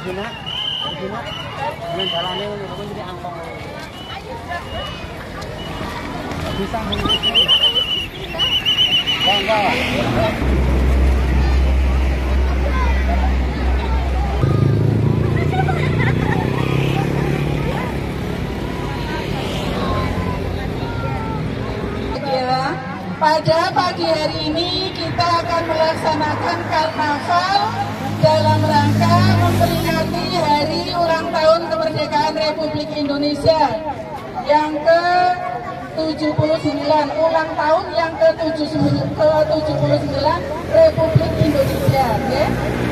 Gina, dengan jalannya untuk jadi angkong. Bisa mengurusi. Enggak. Pada pagi hari ini kita akan melaksanakan karnaval dalam rangka memperingati hari ulang tahun kemerdekaan Republik Indonesia yang ke-79, ulang tahun yang ke-79 Republik Indonesia. Ya.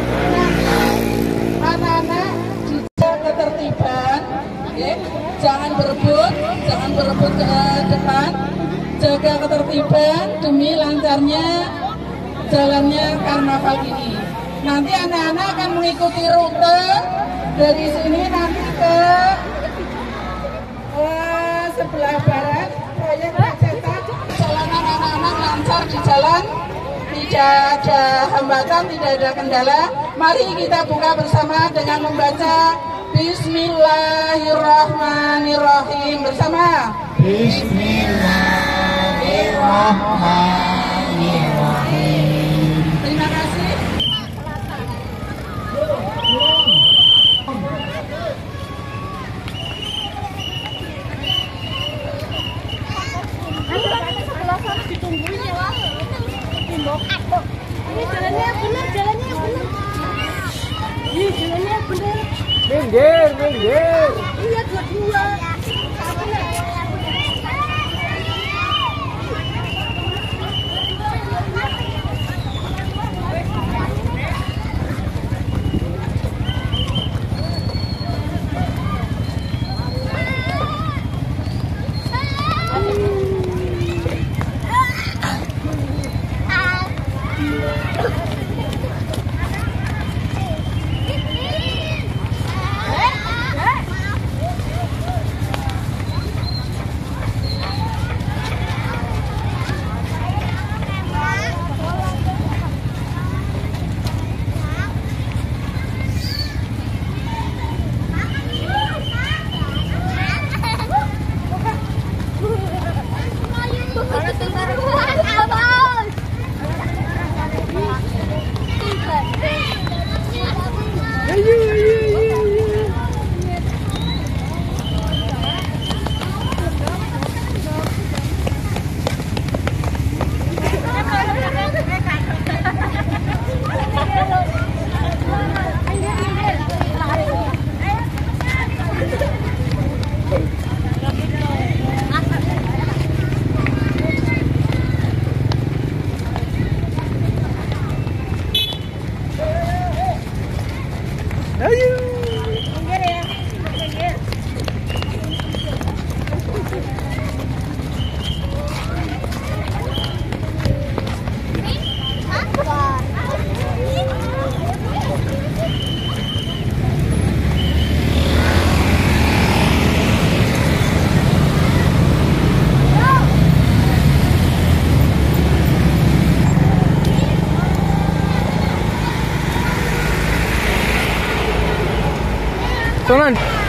Anak-anak dijaga ketertiban, ya. Jangan berebut ke depan. Jaga ketertiban demi lancarnya jalannya karnaval ini. Nanti anak-anak akan mengikuti rute dari sini nanti ke sebelah barat proyek Pacetan. Jalanan anak-anak lancar di jalan, tidak ada hambatan, tidak ada kendala. Mari kita buka bersama dengan membaca Bismillahirrahmanirrahim bersama. Bismillahirrahmanirrahim. Terima kasih. Sebelah sana ditungguin ya, Wak. Timbok. Ini jalannya yang benar, jalannya yang benar. Ini jalannya yang benar. Minggir. Iya, dua-dua. Sonan.